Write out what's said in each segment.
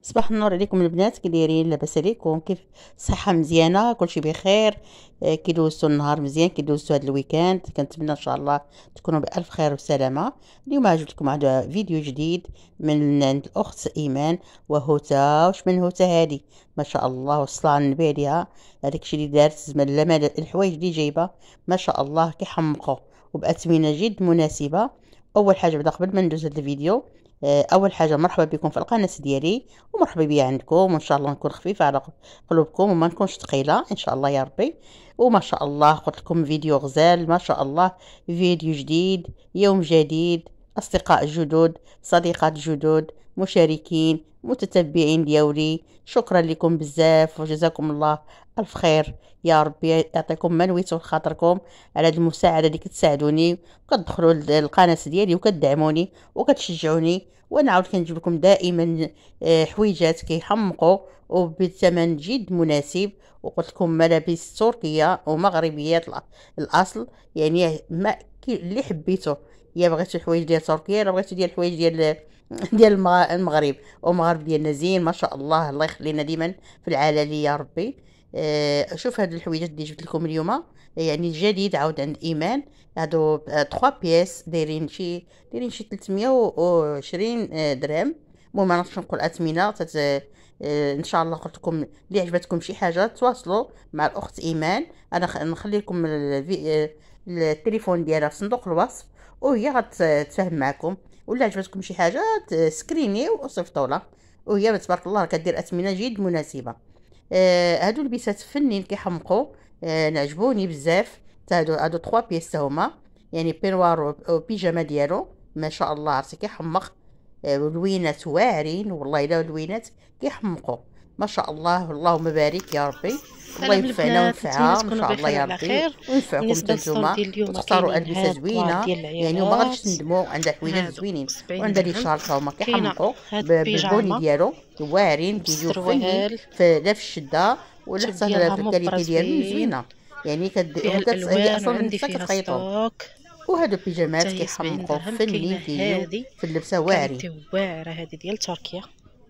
صباح النور عليكم البنات، كي دايرين؟ لاباس عليكم؟ كيف الصحه؟ مزيانه؟ كلشي بخير؟ كي دوزتوا النهار مزيان؟ كي دوزتوا هذا الويكاند؟ كنتمنى ان شاء الله تكونوا بالف خير وسلامه. اليوم جبت لكم هذا فيديو جديد من عند الاخت ايمان وهوتا. واش من هوتا هذه؟ ما شاء الله، والصلاه على النبي عليها. هذاك الشيء اللي دارت زعما الحوايج اللي جايبه ما شاء الله كيحمقوا، وباثمنه جد مناسبه. اول حاجه بعدا قبل ما ندوز هذا الفيديو، اول حاجه مرحبا بكم في القناه ديالي، ومرحبا بيا عندكم، وان شاء الله نكون خفيفه على قلوبكم وما نكونش ثقيله ان شاء الله يا ربي. وما شاء الله قلت لكم فيديو غزال ما شاء الله، فيديو جديد، يوم جديد، اصدقاء جدد، صديقات جدد، مشاركين، متتبعين ديالي، شكرا لكم بزاف وجزاكم الله الف خير. يا ربي يعطيكم ما نويتو خاطركم على هذه المساعده اللي كتساعدوني، وكتدخلوا للقناه ديالي وكتدعموني وكتشجعوني، وانا عاود كنجيب لكم دائما حويجات كيحمقوا وبثمن جد مناسب. وقلت لكم ملابس تركيه ومغربيه الاصل، يعني ما اللي حبيتو، يا بغيتو الحوايج ديال تركيا لا بغيتو ديال الحوايج ديال ديال المغرب ومغرب ديالنا زين ما شاء الله. الله يخلينا ديما في العلالي يا ربي. شوف هاد الحويجات اللي جبت لكم اليوم، يعني جديد عاود عند ايمان. هادو 3 بياس دايرين شي 320 درهم. المهم ما نعرفش نقول اثمنه ان شاء الله. قلت لكم اللي عجبتكم شي حاجه تواصلوا مع الاخت ايمان. انا نخلي لكم التليفون ديالها في صندوق الوصف، وهي غتفهم معكم. ولا عجبتكم شي حاجه سكريني وصيفطوا لها، وهي تبارك الله كدير اثمنه جد مناسبه. هادو لبسات فنين كيحمقوا، نعجبوني بزاف. هادو 3 بيس هما، يعني بينوار وبيجاما ديالو ما شاء الله عرفتي كيحمق. واللوينات واعرين والله، الا اللوينات كيحمقوا ما شاء الله. اللهم بارك يا ربي، الله سلام ينفعنا البنات، نتمنى ونفعها ان تكونوا شاء الله بخير يا وعلى ربي، خير. وينفعكم بالنسبه للصون تنتوما ديال اليوم وتختاروا كاينين البسه هاد الطوال زوينه. ديال يعني وما غاديش العيالات، تندموا، عندها حويجات هادو زوينين. ب70 وعندها لي درهم. شارك هما كاينه كيحمقوا هاد بالبوني البيجامه ديالو، واعرين كيجيو فنين بالسروال، لا في الشده ولا التيب حتى ديالها في الكاليتي مبرة ديالهم زوين، زوينه. يعني فيها هي الالوان اصلا وعندي نفسها فيها كتخيطهم. ستوك وهادو حتى بيجامات هي 70 كيحمقوا درهم. كاينه فنين كيجيو هادي في اللبسه واعرين. كاليتي واعره، هادي ديال تركيا،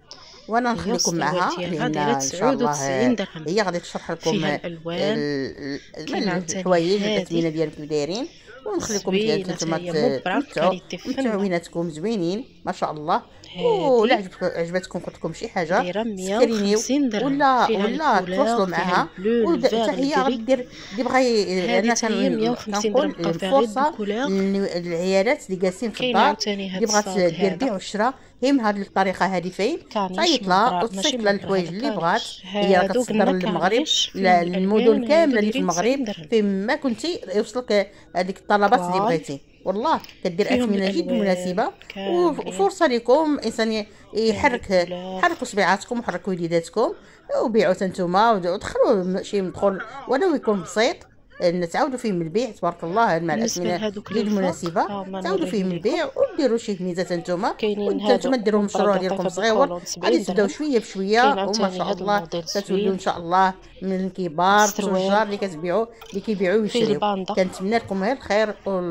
وانا هي نخليكم والسروال معها ديالها لان دايره ان شاء الله 99 درهم. هي غادي تشرح لكم فيها الالوان. كاينه عاوتاني الحوايج هادي والاثمنه ديالهم كيف دايرين. ونخليكم زوينه حتى نتوما هي مبرة تمتعوا كاليتي فنه. ومتعويناتكم زوينين ما شاء الله. ولا هادي عجبتكم قلت لكم شي حاجه دايره سكرينيو 150 درهم، ولا فيها الكولور، تواصلوا فيها معها. البلو، الفيغ، وحتى هي غادي الكري. دير اللي بغى. هذه انا حتى هي 150 كنقول درهم، بقاو غير دو الفرصه كولور. للعيالات اللي جالسين في كاين الدار، عاوتاني هاد اللي بغات الصاج دير هذا بيع وشراء. هي من هذه الطريقه هذه فين كانيش تعيط لها مبرة، ماشي وتصيفط لها مبرة، الحوايج هذا اللي بغات. كانيش. هي راه هادو كتصدر قلنا للمغرب، كانيش فيهم الالوان، المدن وهادو كامله اللي في دايرين المغرب 90 درهم. فين ما كنتي يوصلك هذيك الطلبات اللي طوال بغيتي. والله كدير فيهم اثمنه جد الالوان مناسبه. كاملين، وفرصه لكم انسان فيهم لي يحرك، كولور. حركوا صبيعاتكم وحركوا وليداتكم وبيعوا نتوما ودخلوا شي مدخول ولو يكون بسيط. تعاودوا فيه من البيع تبارك الله مع بالنسبه الاثمنه لهادوك جد اللي الفوق مناسبه. هاهما تعاودوا فيه نوريهم من لكم. البيع وديروا شي ميزات نتوما، كاينين هادو وانتما ديروا مبرة المشروع ديالكم قطيفة صغيور. بالكولون غادي 70 تبداو درهم. شويه كاين بشويه وما عاوتاني شاء هاد الله الموديل كتوليو ان زوين شاء الله من الكبار بالسروال، التجار اللي كيبيعوا فيه ويشريو. الباندا. كنتمنى لكم غير الخير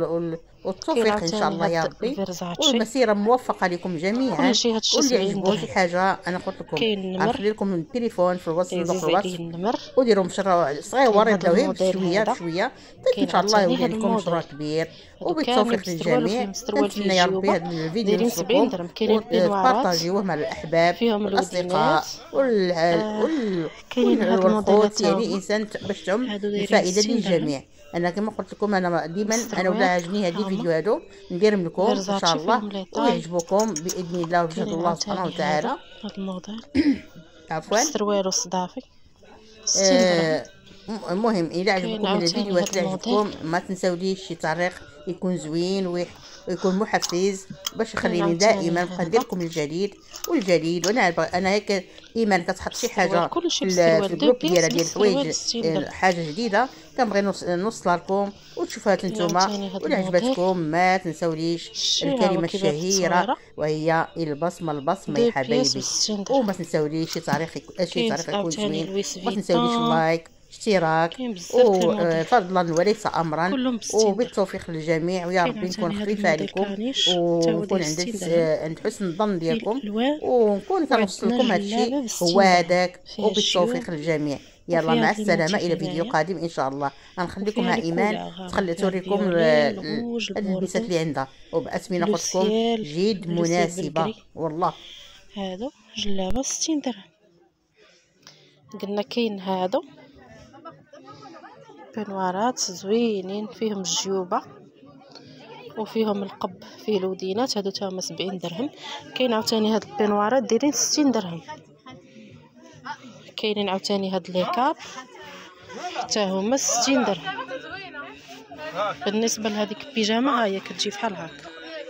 كاين والتوفيق ان شاء عاوتاني الله يا هاد ربي، الفيرزاتشي، والمسيره موفقه لكم جميعا. كلشي هادشي واللي 70 عجبو شي درهم. حاجه انا قلت لكم كاين النمر، غنخلي لكم التليفون في الوصف صندوق عزيز عليه الوصف. النمر. وديروا مشروع كاين صغيور هاد يبداو غير الموديل بشويه هذا. بشويه، ان كاين شاء الله عاوتاني يولي هاد عندكم مشروع الموديل، كبير. هادو كامل وبالتوفيق بالسروال، للجميع. فيهم سروال فيه كنتمنى يا ربي الجيوبه، هذا الفيديو دايرين 70 يوصلكم درهم. كاينين البينوارات، وتبارطاجيوه مع الاحباب فيهم والاصدقاء الودينات. وال... كاينين هاد والخوت، الموديلات يعني هاهما، انسان باش تعم هادو دايرين الفائده 60 درهم. للجميع. انا كما قلت لكم انا ديما انا ولا السروال عاجبني هذه هاهما الفيديو هادو نديرهم لكم ان شاء فيرزاتشي، الله فيهم لي طاي. ويعجبوكم باذن الله وبفضل كاينين الله سبحانه عاوتاني هذا، وتعالى. هاد الموديل عفوا. بالسروال والصدافي 60 درهم. آه، المهم الى كاين عجبكم عاوتاني الفيديوهات هاد اللي الموديل، عجبكم ما تنساوليش شي تعليق يكون زوين ويكون محفز باش كاين يخليني عاوتاني دائما نبقى ندير هذا لكم الجديد. وانا هيك ايمان كتحط شي السروال، حاجه كلشي في بالسروال، دو الجروب بياس ديالها ديال بالسروال الحوايج، 60 درهم. حاجه جديده كنبغي نوصلها لكم وتشوفوها كاين نتوما. عاوتاني هاد ولا الموديل، عجبتكم ما تنساوليش شتيها هو الكلمه كي بانت الشهيره صغيرة، وهي البصمه البصمه يا دو بياس حبايبي. و60 درهم. وما تنساوليش شي تعليق كاين يكون عاوتاني زوين. لويس وما تنساوليش فيتون، اللايك اشتراك كاين بزاف د الموديل وفضلا وليس امرا، كلهم ب60 وبالتوفيق للجميع، ويا كاين ربي نكون عاوتاني هاد خفيفه الموديل عليكم كانيش تا هو ونكون داير عند 60 درهم. عند حسن الظن فيه ديالكم، الالوان ونكون كنوصل وعندنا لكم هذا الشيء جلابه ب60 هو درهم هذاك، فيها وبالتوفيق الجيوب للجميع. يلا وفيها مع هاد السلامه الى الموتيف فيديو هنايا قادم ان شاء الله. غنخليكم وفيها مع لي ايمان كولور فيها توريكم الفيولي الغوج البسات البوردو اللي عندها، وباسمنه بلو قلت لكم سيال جد بلو سيال مناسبه بالكري. والله. هادو جلابه 60 درهم. قلنا كاين هادو بنوارات زوينين فيهم الجيوبه وفيهم القب فيه الودينات، هادو تاهما 70 درهم. كاين عاوتاني هاد البنوارات دايرين 60 درهم. كاينين عاوتاني هاد ليكاب حتى هما 60 درهم. بالنسبه لهذيك البيجامه ها هي كتجي بحال هكا،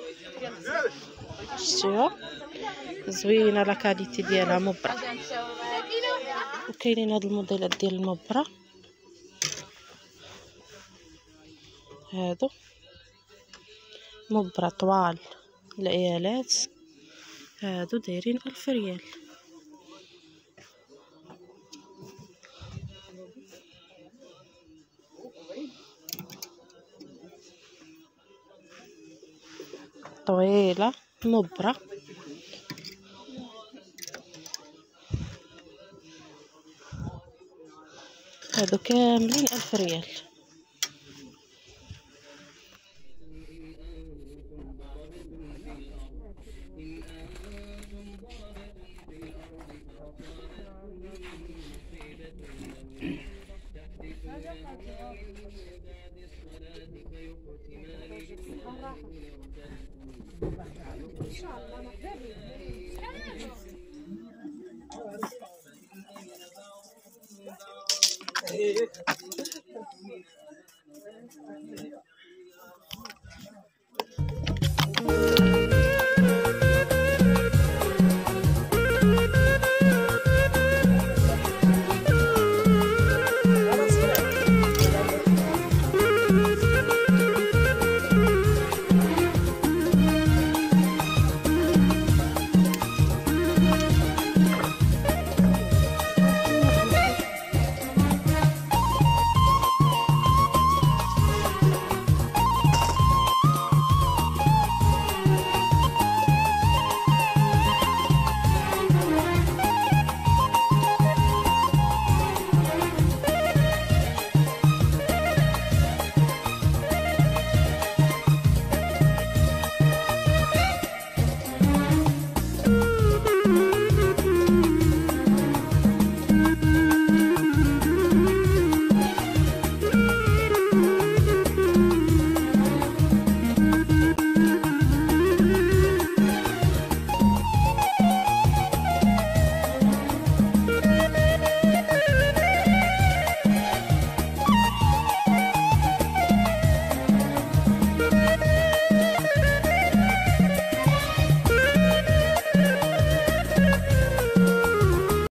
شتيها زوينه لا كاليتي ديالها مبرة. وكاينين هاد الموديلات ديال المبرة، هادو مبرة طوال العيالات، هادو دايرين 1000 ريال. طويلة مبرة، هادو كاملين 1000 ريال.